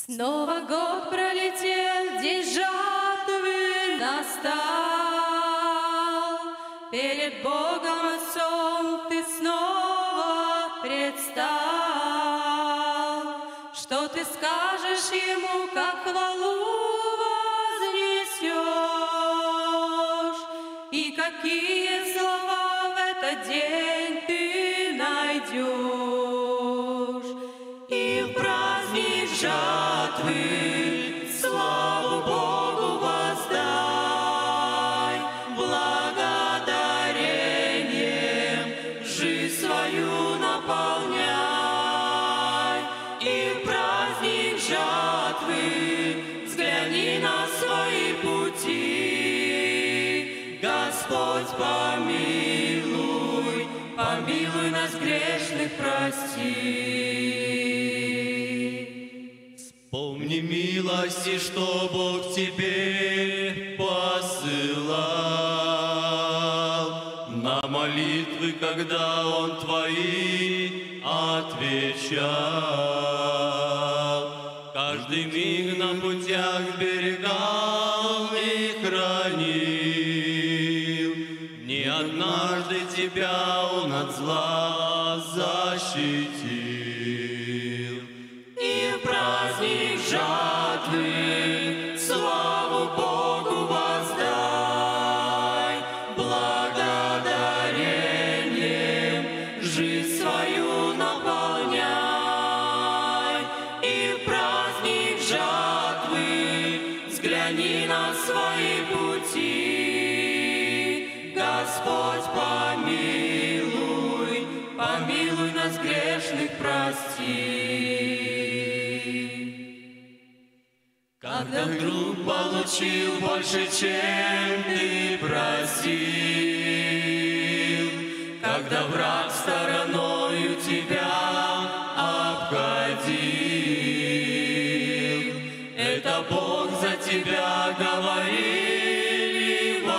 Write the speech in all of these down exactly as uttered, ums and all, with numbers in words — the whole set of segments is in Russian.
Снова год пролетел, день жатвы настал. Перед Богом Отцом ты снова предстал. Что ты скажешь Ему, как хвалу вознесешь? И какие слова в этот день ты найдешь? И в праздник жатвы славу Богу воздай, благодарением жизнь свою наполняй. И в праздник жатвы взгляни на свои пути. Господь, помилуй, помилуй нас грешных, прости. Помни милости, что Бог тебе посылал, на молитвы, когда Он твои отвечал. Каждый миг на путях сберегал и хранил. Не однажды тебя Он от зла защитил. И в праздник жатвы славу Богу воздай, благодарением жизнь свою наполняй. И в праздник жатвы взгляни на свои пути. Господь, помилуй, помилуй нас грешных, прости. Когда вдруг получил больше, чем ты просил, когда враг стороною тебя обходил, это Бог за тебя говорили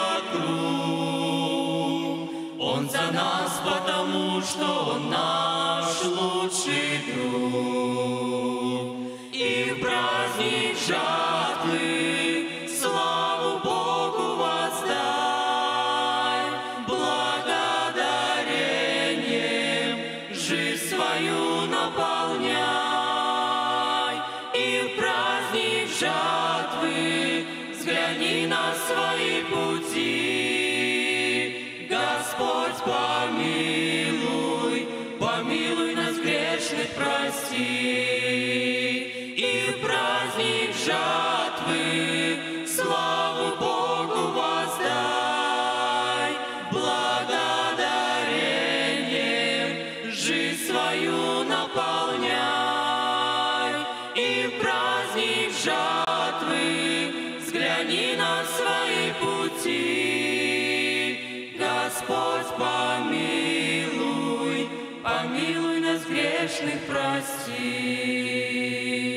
вокруг. Он за нас, потому что Он наш лучший друг. И в праздник жатвы славу Богу воздай, благодарением жизнь свою наполняй. И в праздник жатвы взгляни на свои пути. Господь, помилуй, помилуй нас грешных, прости. И в праздник жатвы славу Богу воздай, благодарением жизнь свою наполняй. И в праздник жатвы взгляни на свои пути. Господь, помилуй, помилуй нас грешных, прости.